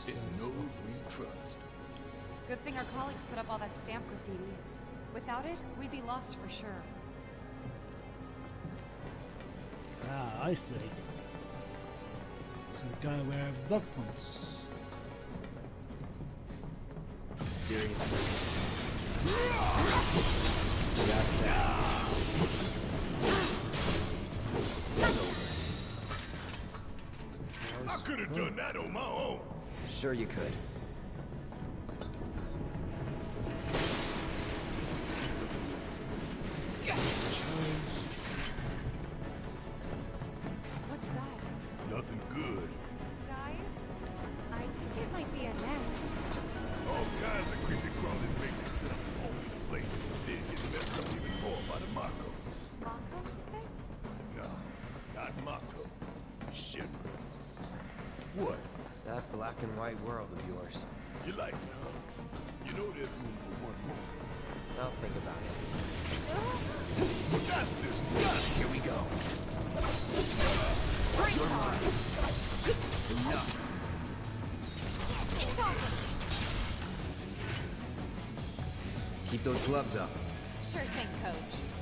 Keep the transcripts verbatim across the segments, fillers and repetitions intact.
It knows we trust. Good thing our colleagues put up all that stamp graffiti. Without it, we'd be lost for sure. Ah, I see. So go where the dog points. Seriously. That's that. I could have done that on my own. Sure you could. What's that? Nothing good. Guys? I think it might be a nest. All kinds of creepy crawlers make themselves at home in the place. Then get messed up even more by the Mako. Mako did this? No, not Mako. Shinra. What? That black and white world of yours. You like it, huh? You know there's room for one more. I'll think about it. That's disgusting. Here we go. Your mark. Enough. It's over. Keep those gloves up. Sure thing, Coach.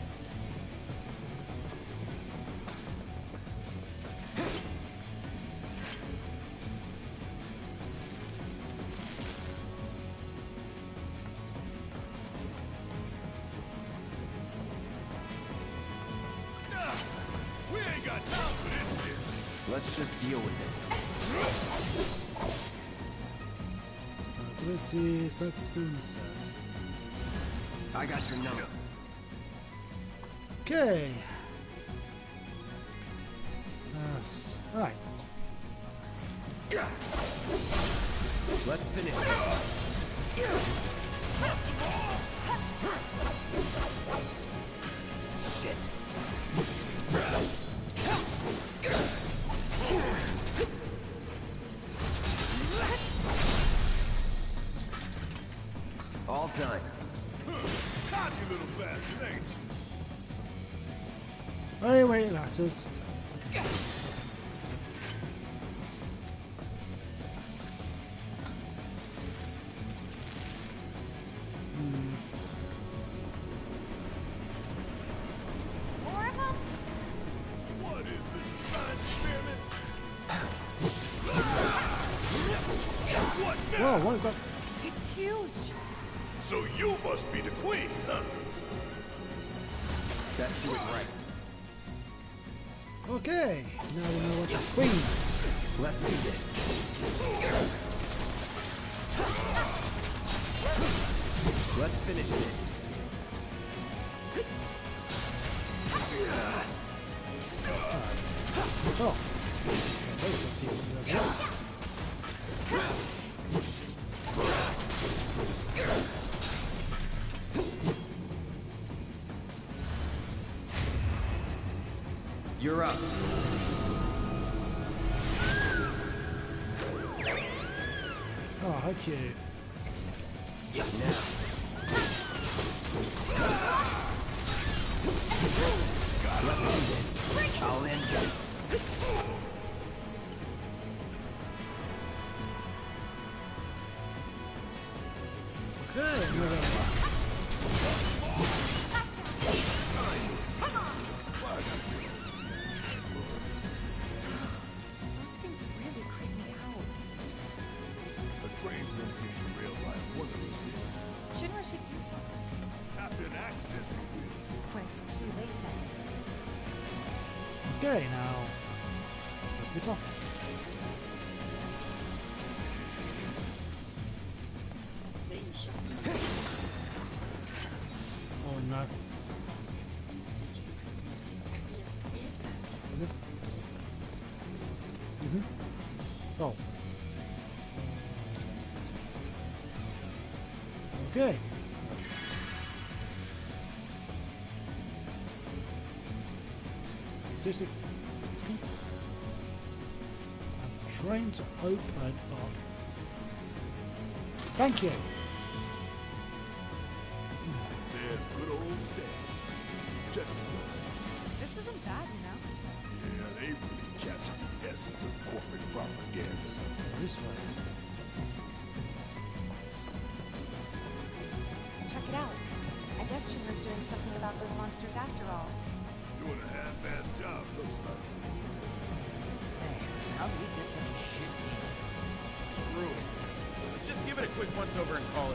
Nah, we ain't got time for this shit. Let's just deal with it. Abilities, let's do this. I got your number. Okay. Uh, Alright. Let's finish this. Shit. All done. Cocky little bastard, ain't you? Hey, wait, latters. Hmm. More of them? What is this, a science experiment? What now? Whoa, what got? It's huge. So you must be the queen, huh? Best do it right. Okay, now we know what the queens. Let's do this. Let's finish this. Oh. Those are two. You're up. Oh, how cute. Now. Let's do this. I'll end this. Okay, another Those things really creep me out. A train's gonna get you real life one of these days. Shinra should do something. After an accident, you will. When it's too late then. Okay, now put this off. Oh no. Is it? Mm-hmm. Oh. Okay. Seriously? I'm trying to open up. Thank you. There's good old Stan. Check this out. This isn't bad, you know? Yeah, they really captured the essence of corporate propaganda. So this way. guess Shinra's doing something about those monsters after all. Doing a half-assed job, looks like. Man, how did we get such a shit detail? Screw it. Let's just give it a quick once-over and call it.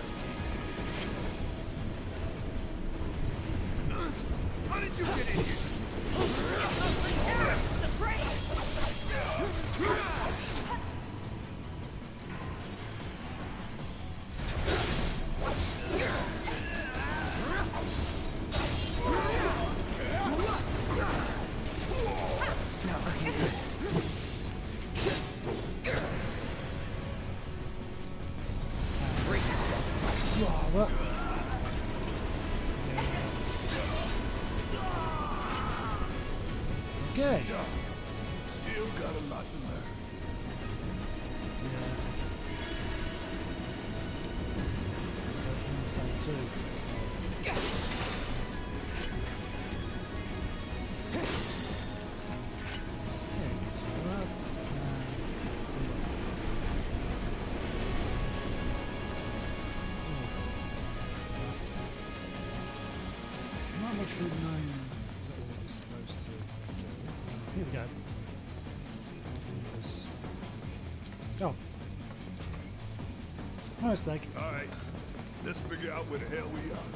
How did you get in here? The train! Rather. Okay. Still got a lot to learn. Yeah. Got him myself too. So. Okay, so that's uh, see what's next. Oh. Not much we've known that we were supposed to do. Uh, here we go. Yes. Oh. My mistake. All right, let's figure out where the hell we are.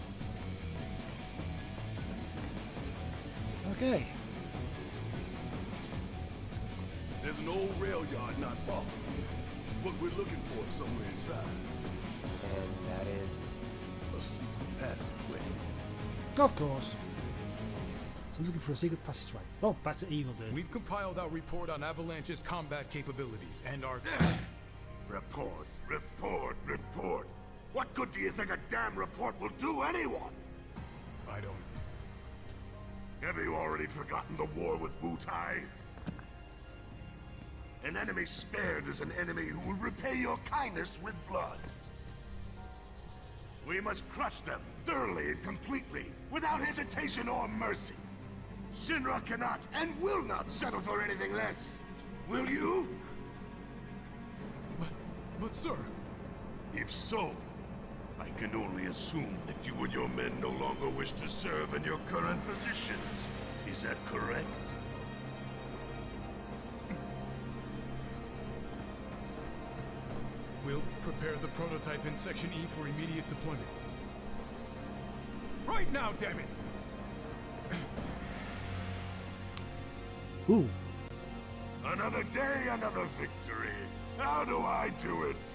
Okay. There's an old rail yard not far from here. What we're looking for is somewhere inside. And that is... A secret passageway. Of course. So I'm looking for a secret passageway. Oh, that's an evil dude. We've compiled our report on Avalanche's combat capabilities and our... Report, report, report. What good do you think a damn report will do anyone? I don't... Have you already forgotten the war with Wutai? An enemy spared is an enemy who will repay your kindness with blood. We must crush them thoroughly and completely, without hesitation or mercy. Shinra cannot and will not settle for anything less. Will you? But, but sir... If so, I can only assume that you and your men no longer wish to serve in your current positions. Is that correct? We'll prepare the prototype in Section E for immediate deployment. Right now, damn it! Ooh. Another day, another victory. How do I do it?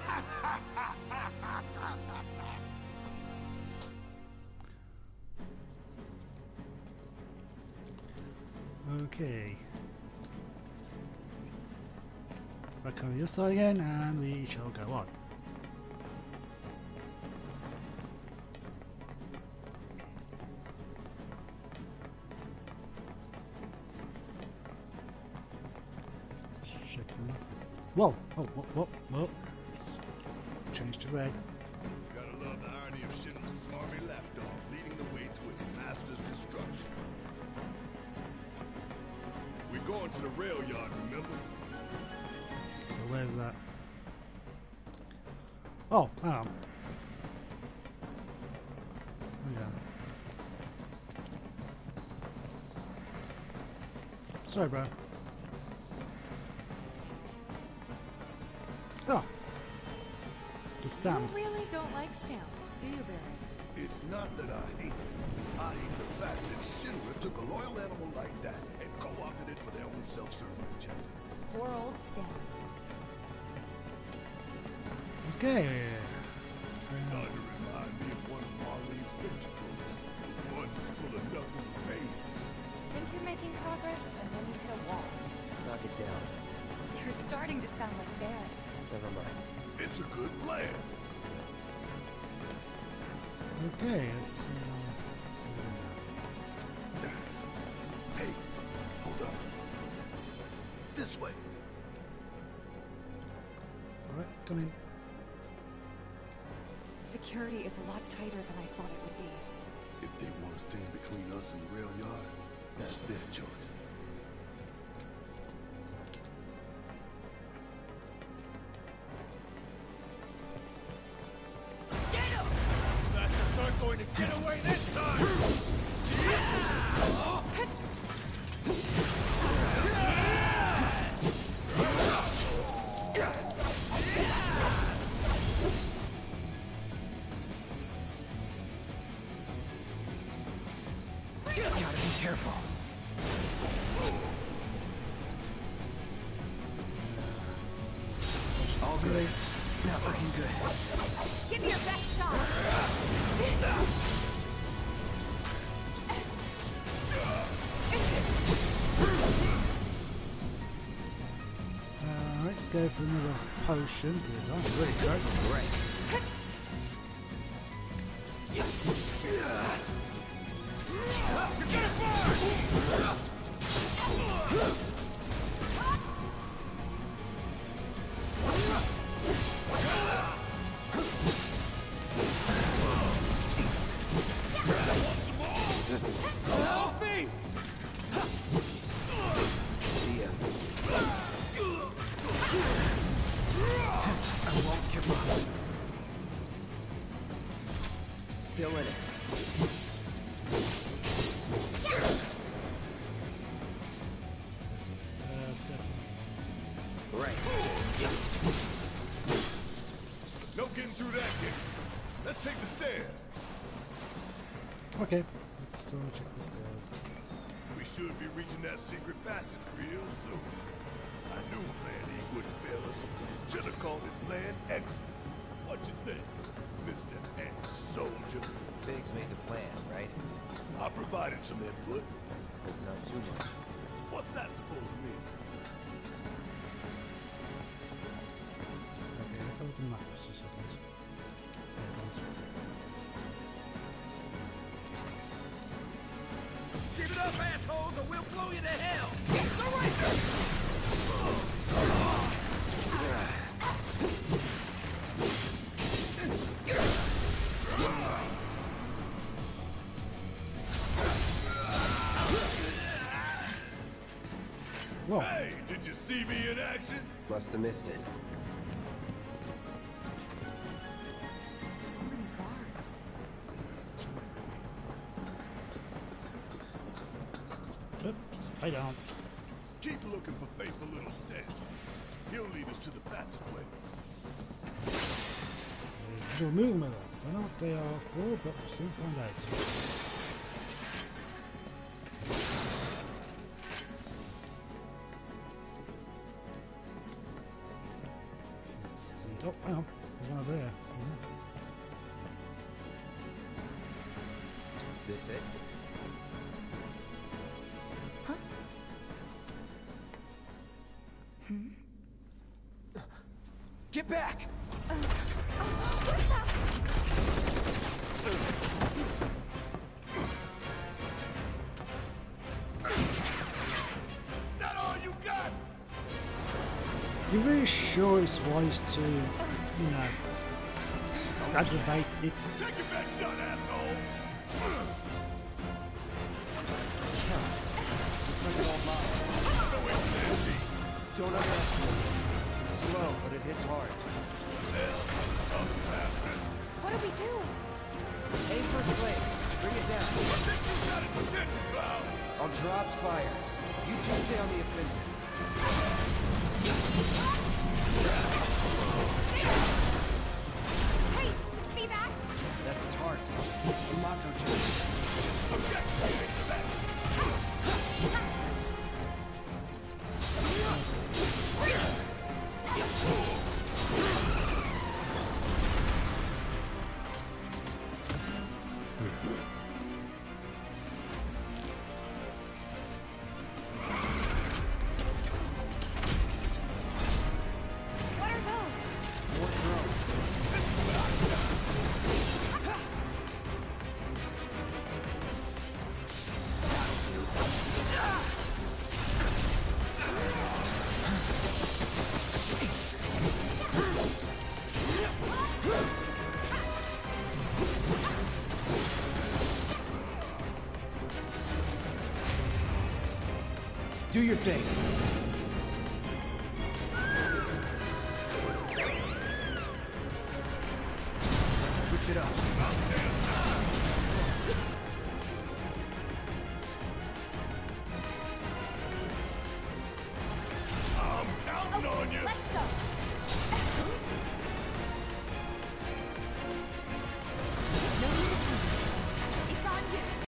Okay. Back on the other side again, and we shall go on. Check the map. Whoa! Oh, whoa, whoa, whoa! Change to red. Gotta love the irony of Shinra's smarmy lapdog leading the way to its master's destruction. We're going to the rail yard, remember? So where's that? Oh, hang on. Hang on. Sorry, bro. Oh. Just stand. You really don't like Stamp, do you, Barry? It's not that I hate it. I hate the fact that Shinra took a loyal animal like that and co-opted it for their own self-serving agenda. Poor old Stamp. Okay. Starting to remind me of one of Marlene's picture books. One that's full of nothing phases. Think you're making progress, and then you hit a wall. Knock it down. You're starting to sound like Barry. Never mind. It's a good plan. Okay, let's see. Hey, hold up. This way. Alright, come in. Security is a lot tighter than I thought it would be. If they want to stand between us and the rail yard, that's their choice. Bastards aren't going to get away this time! Gotta be careful. All good. Not looking good. Give me your best shot. Alright, go for another potion because I'm ready to go. Right. Help me! See ya. I won't give up. Still in it. Uh, let's go. Right. No getting through that gate. Let's take the stairs. Okay, let's uh, check the stairs. We should be reaching that secret passage real soon. I knew Plan E wouldn't fail us. Should have called it Plan Excellent. What you think, Mister Ex-Soldier? Biggs made the plan, right? I provided some input. Hope not too much. What's that supposed to mean? Okay, let's have a look at the map for a second. There it goes. Give it up, assholes, or we'll blow you to hell! Surrender! Whoa, Hey, did you see me in action? Must have missed it. So many guards. Oop, stay down. Keep looking for faithful little Stan. He'll lead us to the passageway. Little mule miller. Don't know what they are for, but we'll soon find out. Let's see. Oh, hang on. There's one over there. Yeah. This it? Get back! That all you got? You're really sure it's wise to, you know, aggravate it? Take your best shot, asshole! Looks like it all mine. So it's Nancy. Don't underestimate it. It's slow, but it hits hard. Hell, tough bastard. What do we do? Aim for its legs. Bring it down. I think you got it positioned, Cloud. I'll draw its fire. You two stay on the offensive. Hey, see that? That's its heart. A mako jet. Objective to that. What are those? More drones. Do your thing.